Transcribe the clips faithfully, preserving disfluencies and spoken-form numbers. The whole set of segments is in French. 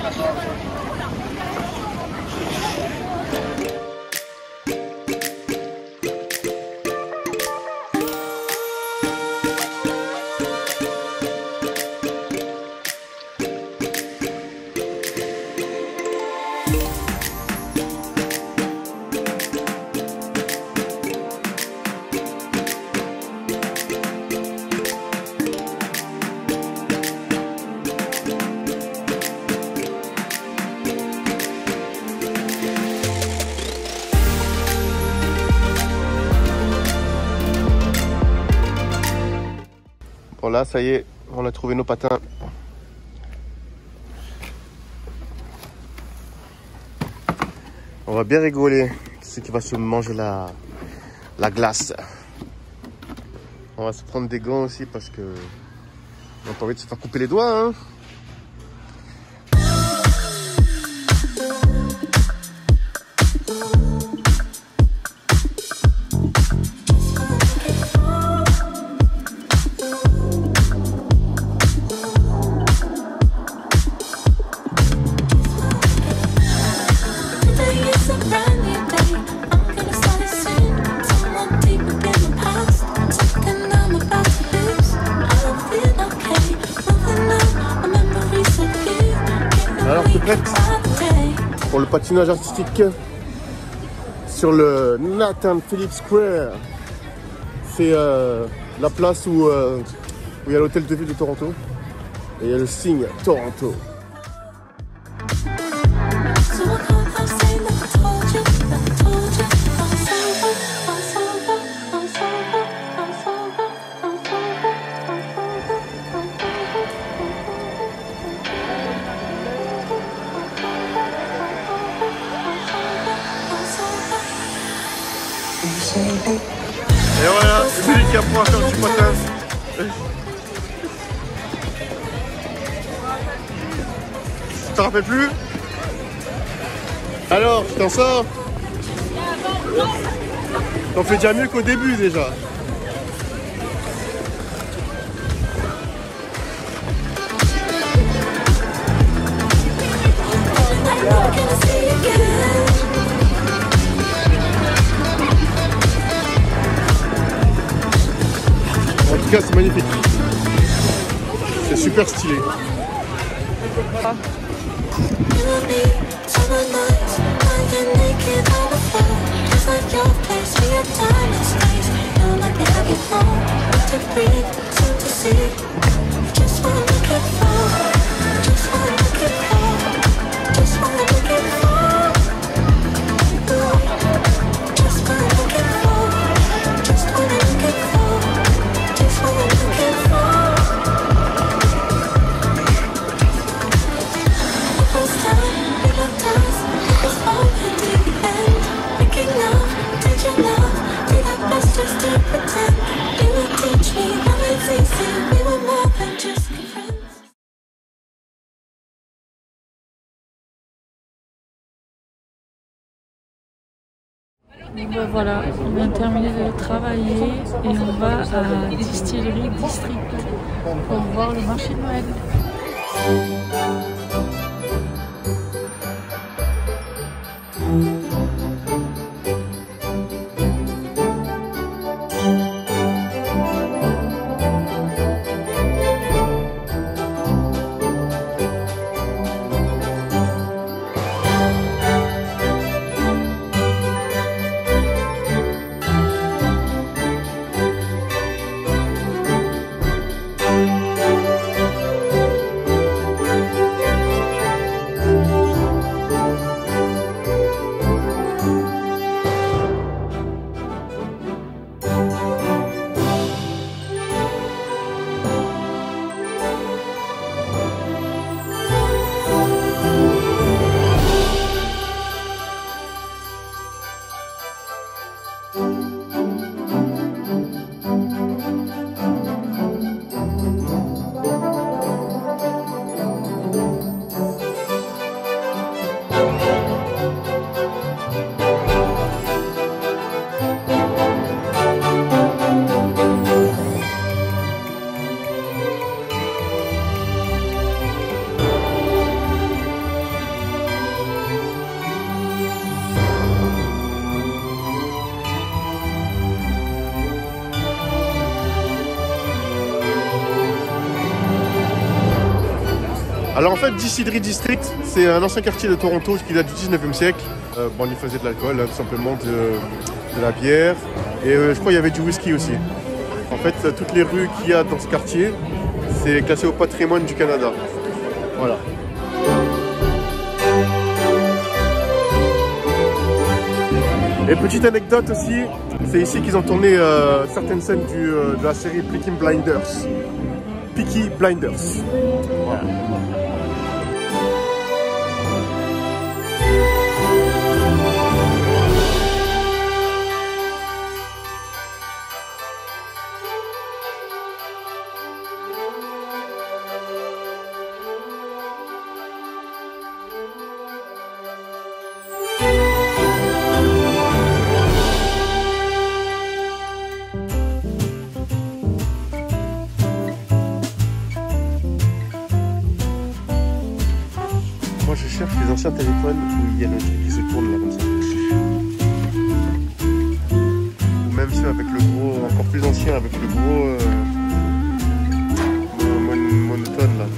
Bon là, ça y est, on a trouvé nos patins. On va bien rigoler, c'est qui va se manger la, la glace. On va se prendre des gants aussi parce que on n'a pas envie de se faire couper les doigts, hein. Alors, tu es prête pour le patinage artistique sur le Nathan Phillips Square? C'est euh, la place où, euh, où il y a l'hôtel de ville de Toronto et il y a le signe Toronto. Et voilà, c'est lui qui apprend à faire du patin. Tu t'en rappelles plus? Alors, tu t'en sors? T'en fais déjà mieux qu'au début déjà. En tout cas, c'est magnifique. C'est super stylé. Ah. Ben voilà, on vient de terminer de travailler et on va à Distillery District pour voir le marché de Noël. Alors en fait, Distillery District, c'est un ancien quartier de Toronto qui date du dix-neuvième siècle. Euh, bon, on y faisait de l'alcool, hein, tout simplement de, de la bière. Et euh, je crois qu'il y avait du whisky aussi. En fait, toutes les rues qu'il y a dans ce quartier, c'est classé au patrimoine du Canada. Voilà. Et petite anecdote aussi, c'est ici qu'ils ont tourné euh, certaines scènes du, euh, de la série Peaky Blinders. Peaky Blinders. Voilà. Moi je cherche les anciens téléphones où il y a le truc qui se tourne là comme ça. Ou même ceux avec le gros, encore plus ancien, avec le gros euh, mon, monotone là.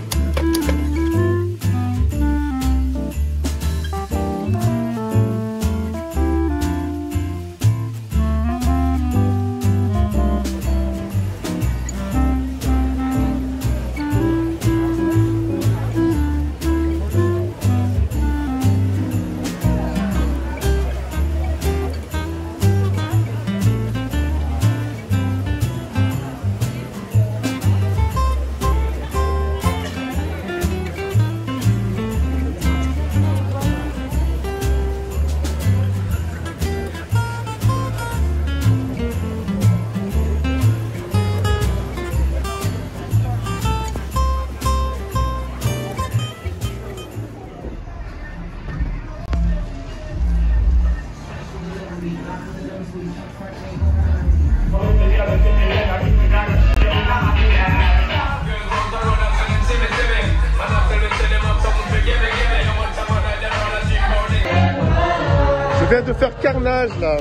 Je viens de faire carnage là.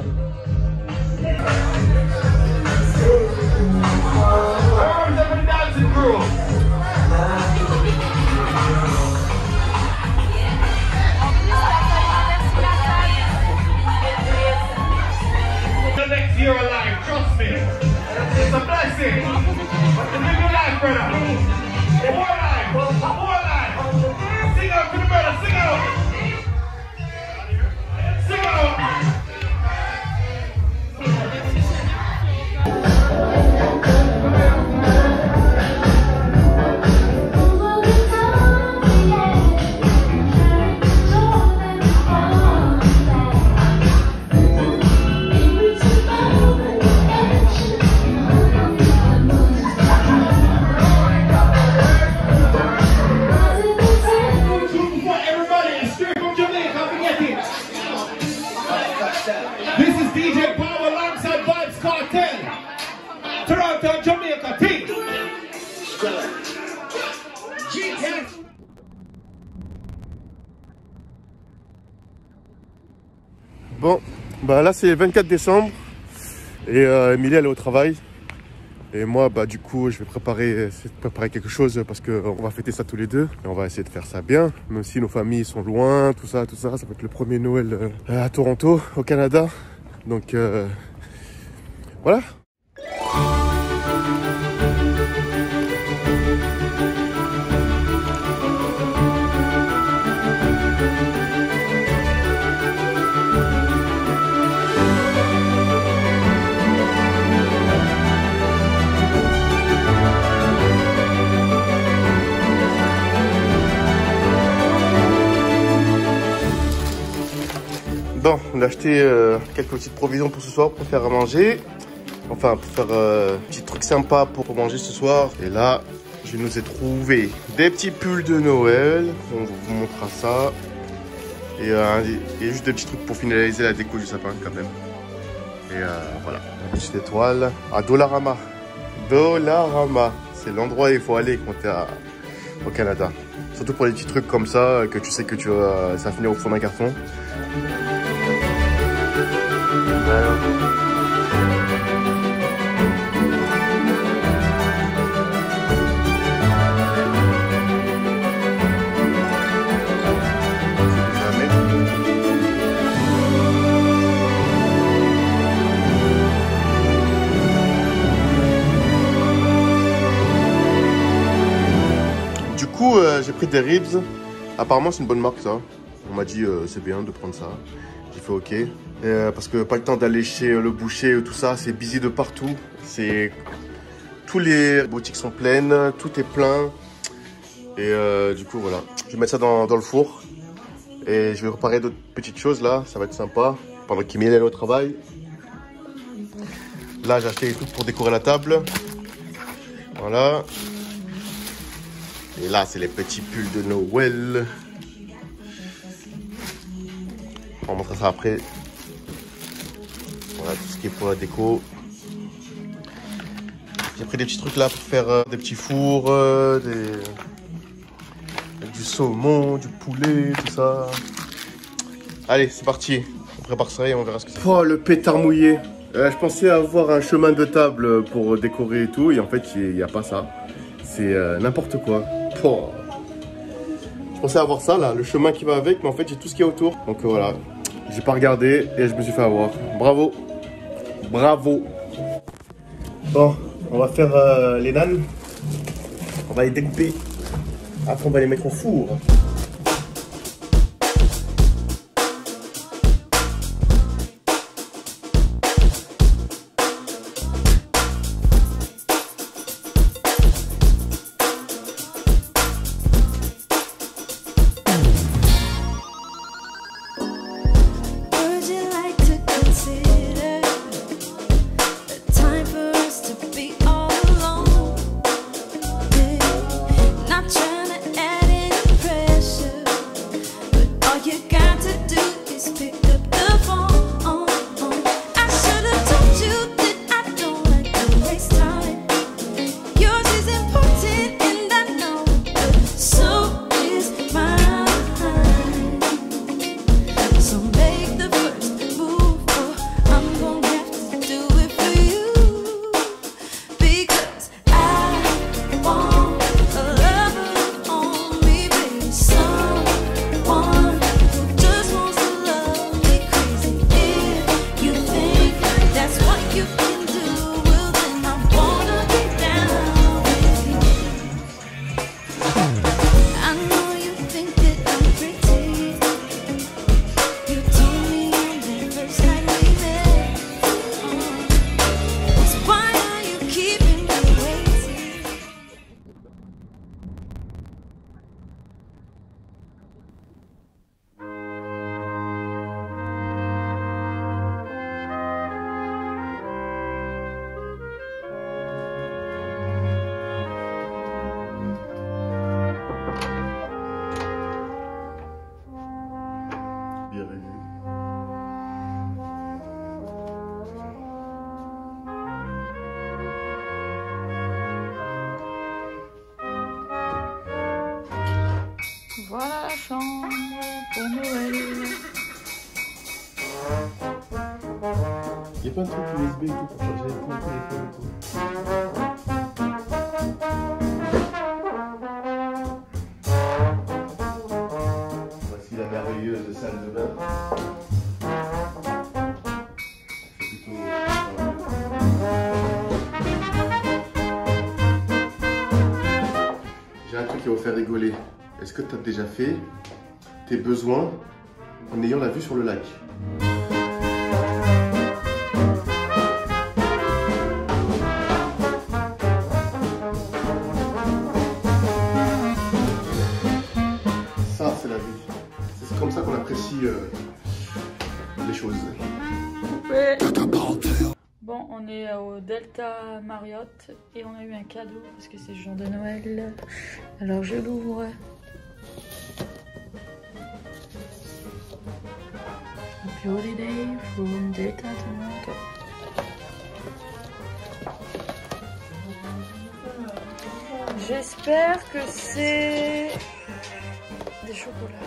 You're alive, trust me. It's a blessing. But to live your life, brother. More life, more life. Sing out to the brother, sing out. Sing out. This is D J Power alongside Vibes Cartel. Toronto, Jamaica, T. Bon, bah là c'est le vingt-quatre décembre et euh, Emilie elle est au travail. Et moi, bah du coup, je vais préparer, préparer quelque chose parce qu'on va fêter ça tous les deux. Et on va essayer de faire ça bien, même si nos familles sont loin, tout ça, tout ça. Ça va être le premier Noël euh, à Toronto, au Canada. Donc, euh, voilà. Bon, on a acheté euh, quelques petites provisions pour ce soir pour faire à manger. Enfin, pour faire euh, un petit truc sympa pour manger ce soir. Et là, je nous ai trouvé des petits pulls de Noël. On vous montrera ça. Et, euh, et juste des petits trucs pour finaliser la déco du sapin quand même. Et euh, voilà, une petite étoile à Dollarama. Dollarama, c'est l'endroit où il faut aller quand tu es au Canada. Surtout pour les petits trucs comme ça, que tu sais que tu vas, ça va finir au fond d'un carton. Voilà. coup, euh, j'ai pris des ribs. Apparemment, c'est une bonne marque, ça. On m'a dit, euh, c'est bien de prendre ça. J'ai fait OK. Euh, parce que pas le temps d'aller chez le boucher ou tout ça. C'est busy de partout. C'est... Tous les boutiques sont pleines. Tout est plein. Et euh, du coup, voilà. Je vais mettre ça dans, dans le four. Et je vais réparer d'autres petites choses, là. Ça va être sympa. Pendant qu'il m'y allait au travail. Là, j'ai acheté des trucs pour décorer la table. Voilà. Et là, c'est les petits pulls de Noël. On montrera ça après. Voilà, tout ce qui est pour la déco. J'ai pris des petits trucs là pour faire euh, des petits fours, euh, des... avec du saumon, du poulet, tout ça. Allez, c'est parti. On prépare ça et on verra ce que c'est. Oh, le pétard mouillé. Euh, je pensais avoir un chemin de table pour décorer et tout. Et en fait, il n'y a pas ça. C'est euh, n'importe quoi. Oh. Je pensais avoir ça là, le chemin qui va avec, mais en fait j'ai tout ce qu'il y a autour. Donc euh, voilà, j'ai pas regardé et je me suis fait avoir. Bravo, bravo. Bon, on va faire euh, les nanes. On va les découper. Après on va les mettre au four. Voilà la chambre pour Noël. Il y a pas de truc U S B et tout pour charger ton téléphone et tout. Voici la merveilleuse salle de bain. J'ai un truc qui va vous faire rigoler. Est-ce que tu as déjà fait tes besoins en ayant la vue sur le lac? Ça, c'est la vue. C'est comme ça qu'on apprécie euh, les choses. Ouais. Bon, on est au Delta Marriott et on a eu un cadeau parce que c'est le jour de Noël. Alors je l'ouvre. Happy holiday from Delta Toronto. J'espère que c'est des chocolats.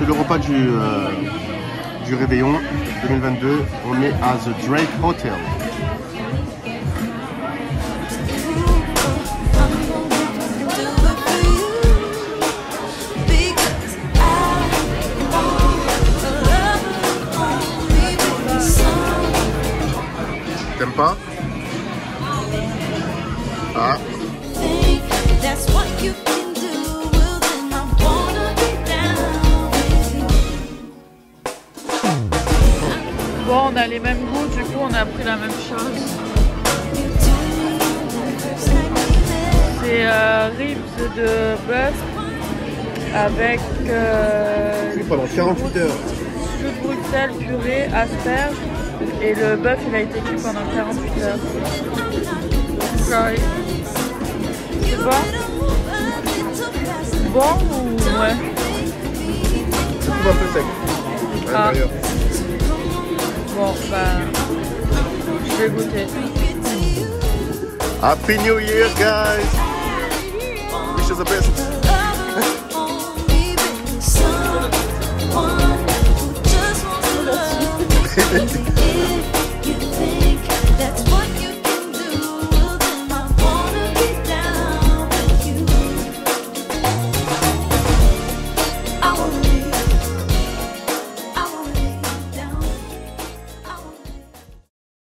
le repas du, euh, du réveillon deux mille vingt-deux. On est à The Drake Hotel. T'aimes pas? Ah. Bon, on a les mêmes goûts, du coup on a pris la même chose. C'est euh, ribs de bœuf avec euh, pendant quarante-huit heures. Jus de Bruxelles, purée, asperges. Et le bœuf il a été cuit pendant quarante-huit heures. C'est bon? Bon ou ouais? Je trouve un peu sec. Ah. Bon bah je vais goûter. Happy New Year guys! Wish us the best!